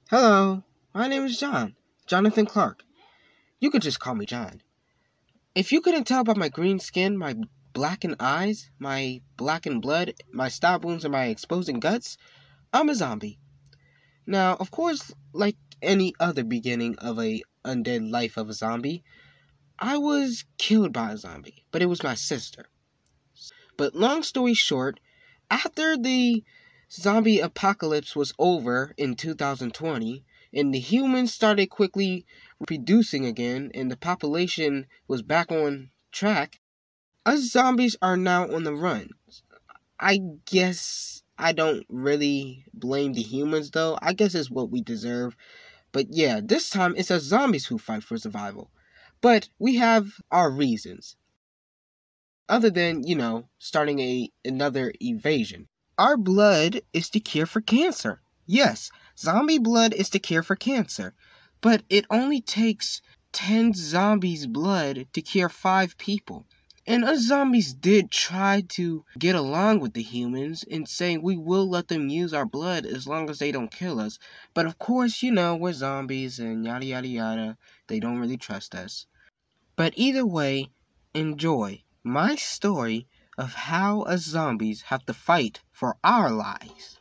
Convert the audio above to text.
Hello, my name is John. Jonathan Clark. You could just call me John. If you couldn't tell by my green skin, my blackened eyes, my blackened blood, my stab wounds, and my exposing guts, I'm a zombie. Now, of course, like any other beginning of a undead life of a zombie, I was killed by a zombie, but it was my sister. But long story short, after the zombie apocalypse was over in 2020, and the humans started quickly reproducing again, and the population was back on track, us zombies are now on the run. I guess I don't really blame the humans, though. I guess it's what we deserve. But yeah, this time it's us zombies who fight for survival. But we have our reasons. Other than, starting another invasion. Our blood is the cure for cancer. Yes, zombie blood is the cure for cancer. But it only takes 10 zombies' blood to cure 5 people. And us zombies did try to get along with the humans and saying we will let them use our blood as long as they don't kill us. But of course, we're zombies and yada yada yada. They don't really trust us. But either way, enjoy my story of how us zombies have to fight for our lives.